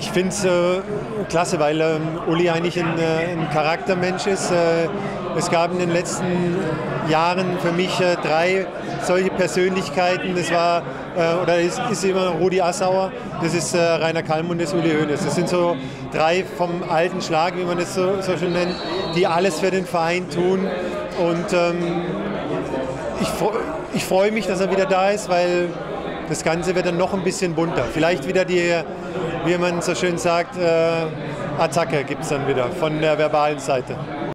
Ich finde es klasse, weil Uli eigentlich ein Charaktermensch ist. Es gab in den letzten Jahren für mich 3 solche Persönlichkeiten. Das war ist immer Rudi Assauer, das ist Rainer Kallmund und das Uli Hoeneß. Das sind so 3 vom alten Schlag, wie man es so schön nennt, die alles für den Verein tun. Und ich freue mich, dass er wieder da ist, weil das Ganze wird dann noch ein bisschen bunter. Vielleicht wieder die, wie man so schön sagt, Attacke gibt es dann wieder von der verbalen Seite.